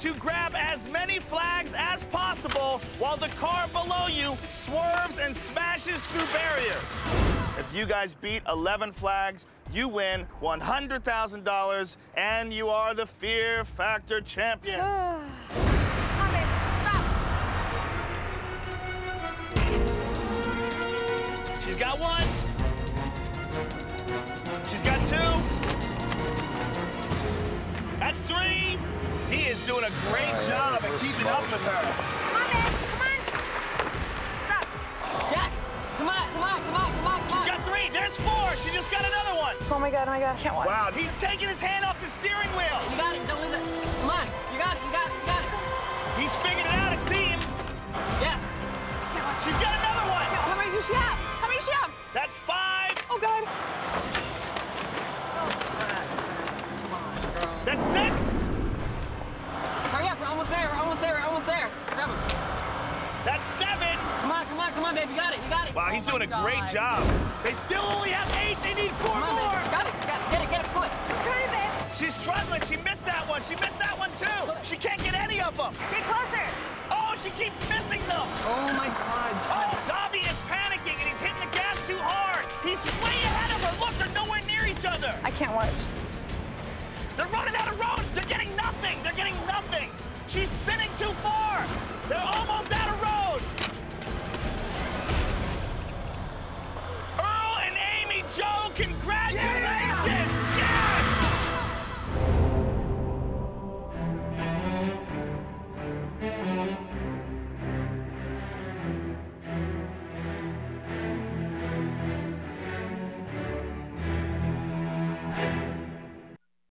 to grab as many flags as possible while the car below you swerves and smashes through barriers. If you guys beat 11 flags, you win $100,000, and you are the Fear Factor champions. Come on, stop. She's got one. She's got two. That's three. He is doing a great job at keeping up with her. Come on, man. Come on. Stop. Yes. Come on, come on, come on, come on, come on. She's got three. There's four. She just got another one. Oh my God, I can't watch. Wow, he's taking his hand off the steering wheel. You got it. Don't lose it. Come on. You got it. You got it. You got it. He's figured it out, it seems. Yes. She's got another one. How many does she have? How many does she have? That's five. Oh God. That's six. Hurry up. We're almost there. We're almost there. We're almost there. Grab him. That's seven. Come on, come on, come on, babe. You got it. You got it. Wow, he's doing a great job. They still only have 8. They need 4 Come on, more. babe. You got it. You got it. Get it. Get it. Pull it. I'm trying, babe. She's struggling. She missed that one. She missed that one, too. She can't get any of them. Get closer. Oh, she keeps missing them. Oh, my God. Oh, Dobby is panicking, and he's hitting the gas too hard. He's way ahead of her. Look, they're nowhere near each other. I can't watch. They're running out of road. They're getting nothing. They're getting nothing. She's spinning too far. They're almost out of road. Earl and Amy Jo, congratulations.